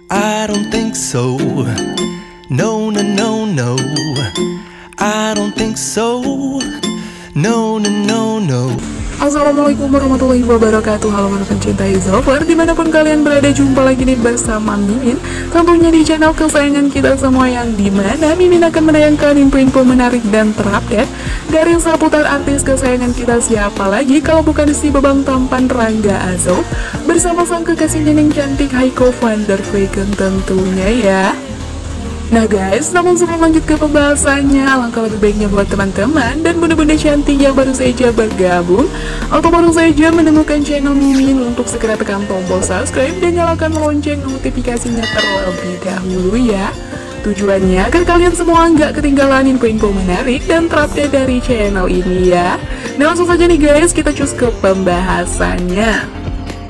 I don't think so. No, no, no, no. I don't think so. No, no, no, no. Assalamualaikum warahmatullahi wabarakatuh. Halo para pencinta Izover, dimanapun kalian berada, jumpa lagi nih bersama Mimin, tentunya di channel kesayangan kita semua, yang dimana Mimin akan menayangkan info-info menarik dan terupdate dari seputar artis kesayangan kita, siapa lagi kalau bukan si bebang tampan Rangga Azob bersama sang kekasihnya yang cantik Haiko van der Vecken tentunya ya. Nah guys, namun sebelum lanjut ke pembahasannya, alangkah lebih baiknya buat teman-teman dan bunda-bunda cantik yang baru saja bergabung atau baru saja menemukan channel Mimin untuk segera tekan tombol subscribe dan nyalakan lonceng notifikasinya terlebih dahulu ya. Tujuannya agar kalian semua nggak ketinggalan info-info menarik dan terupdate dari channel ini ya. Nah langsung saja nih guys, kita cus ke pembahasannya.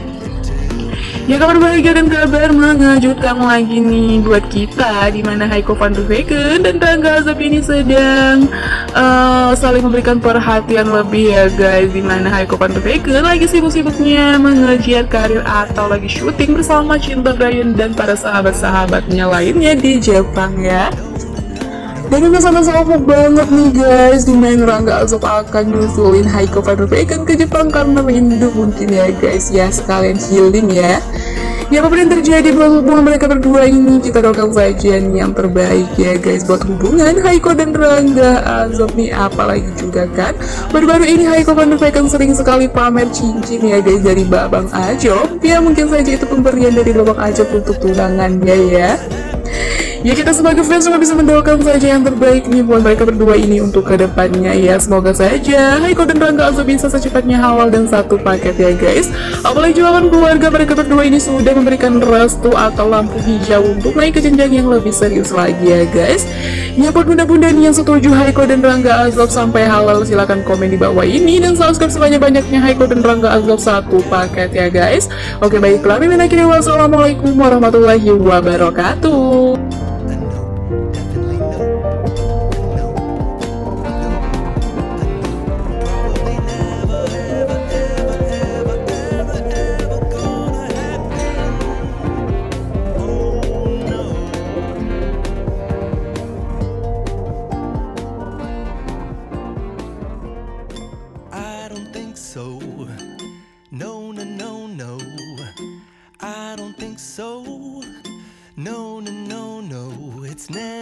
Ya, kabar bahagia dan kabar mengejutkan lagi nih buat kita, dimana Haiko van der Vecken dan Rangga Azob ini sedang saling memberikan perhatian lebih ya guys. Dimana Haiko van der Vecken lagi sibuk-sibuknya mengejar karir atau lagi syuting bersama Cinta Bryan dan para sahabat-sahabatnya lainnya di Jepang ya. Dan udah sama-sama banget nih guys, dimana Rangga Azob akan nyusulin Haiko van der Vecken ke Jepang karena rindu mungkin ya guys ya, sekalian healing ya. Ya apapun yang terjadi buat hubungan mereka berdua ini, kita doakan saja nih yang terbaik ya guys buat hubungan Haiko dan Rangga Azob nih. Apalagi juga kan baru-baru ini Haiko van der Vecken sering sekali pamer cincin ya guys dari Babang Ajob. Ya mungkin saja itu pemberian dari Babang Ajob untuk tunangannya ya. Ya kita sebagai fans cuma bisa mendoakan saja yang terbaik nih buat mereka berdua ini untuk kedepannya ya. Semoga saja Haiko dan Rangga Azob bisa secepatnya halal dan satu paket ya guys. Apalagi juga kan keluarga mereka berdua ini sudah memberikan restu atau lampu hijau untuk naik ke jenjang yang lebih serius lagi ya guys. Ya buat bunda-bunda nih yang setuju Haiko dan Rangga Azob sampai halal, silahkan komen di bawah ini dan subscribe sebanyak-banyaknya Haiko dan Rangga Azob satu paket ya guys. Oke baiklah, Mimin akhirnya wassalamualaikum warahmatullahi wabarakatuh. So, no, no, no, no. I don't think so. No, no, no, no. It's never